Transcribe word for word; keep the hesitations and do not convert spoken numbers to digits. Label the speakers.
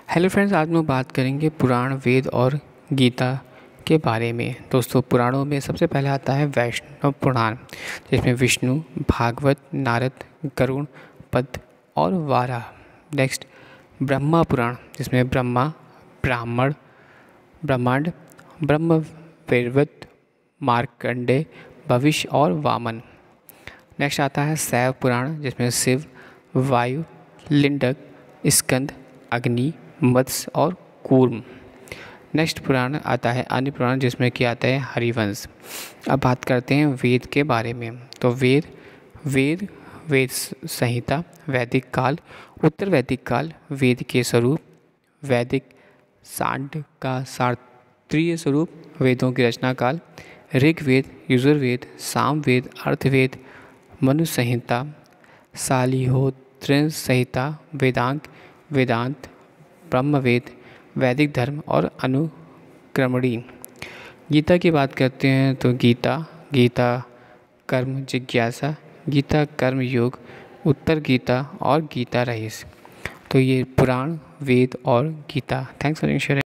Speaker 1: Hello friends, आज हम बात करेंगे पुराण, वेद और गीता के बारे में। दोस्तों, पुराणों में सबसे पहले आता है वैष्णव पुराण, जिसमें विष्णु, भागवत, नारद, गरुड़, पद्म और वाराह। नेक्स्ट ब्रह्मा पुराण, जिसमें ब्रह्मा, ब्राह्मण, ब्रह्मांड, ब्रह्म वैवर्त, मार्कंडेय, भविष्य और वामन। नेक्स्ट आता है शैव पुराण, जिसमें शिव, वायु, लिंडक, स्कंद, अग्नि, मत्स्य और कूर्म। नेक्स्ट पुराण आता है अन्य पुराण, जिसमें कि आता है हरिवंश। अब बात करते हैं वेद के बारे में। तो वेद वेद वेद संहिता, वैदिक काल, उत्तर वैदिक काल, वेद के स्वरूप, वैदिक सांड का शास्त्रीय स्वरूप, वेदों की रचना काल, ऋग्वेद, यजुर्वेद, सामवेद, अर्थवेद, मनु संहिता, शालिहोत्र संहिता, वेदांग, वेदांत, ब्रह्मवेद, वैदिक धर्म और अनुक्रमणी। गीता की बात करते हैं तो गीता गीता कर्म जिज्ञासा, गीता कर्म योग, उत्तर गीता और गीता रईस। तो ये पुराण, वेद और गीता। Thanks for sharing.